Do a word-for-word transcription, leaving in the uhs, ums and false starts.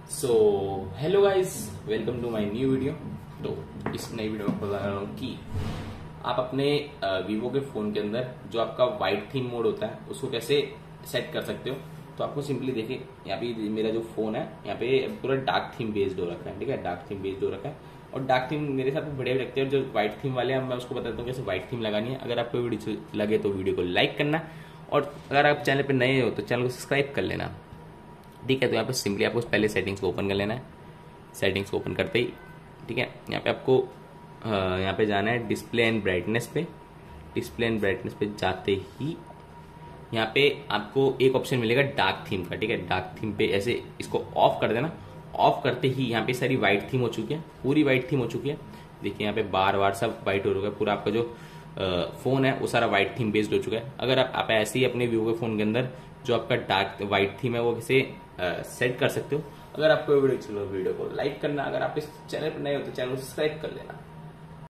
So hello guys, welcome to my new video. तो इस नई वीडियो में बता रहा हूँ कि आप अपने वीवो के फोन के अंदर जो आपका वाइट थीम मोड होता है उसको कैसे सेट कर सकते हो। तो आपको सिंपली देखिए, यहाँ पे मेरा जो फोन है यहाँ पे पूरा डार्क थीम बेस्ड हो रखा है। ठीक है, डार्क थीम बेस्ड हो रखा है और डार्क थीम मेरे साथ बढ़िया भी लगते हैं। जो व्हाइट थीम वाले हैं मैं उसको बताता हूँ कैसे व्हाइट थीम लगानी है। अगर आपको वीडियो लगे तो वीडियो को लाइक करना और अगर आप चैनल पर नए हो तो चैनल को सब्सक्राइब कर लेना। ठीक है, तो यहाँ पे सिंपली आपको पहले सेटिंग्स को ओपन कर लेना है। सेटिंग्स को ओपन करते ही ठीक है, यहाँ पे आपको यहाँ पे जाना है डिस्प्ले एंड ब्राइटनेस पे। डिस्प्ले एंड ब्राइटनेस पे जाते ही यहाँ पे आपको एक ऑप्शन मिलेगा डार्क थीम का। ठीक है, डार्क थीम पे ऐसे इसको ऑफ कर देना। ऑफ करते ही यहाँ पे सारी व्हाइट थीम हो चुकी है, पूरी व्हाइट थीम हो चुकी है। देखिए यहाँ पे बार बार सब व्हाइट हो रहा है, पूरा आपका जो फोन है वो सारा व्हाइट थीम बेस्ड हो चुका है। अगर आप, आप ऐसे ही अपने वीवो के फोन के अंदर जो आपका डार्क व्हाइट थीम है वो कैसे सेट कर सकते हो। अगर आपको वीडियो चलो वीडियो को लाइक करना, अगर आप इस चैनल पर नए हो तो चैनल को सब्सक्राइब कर लेना।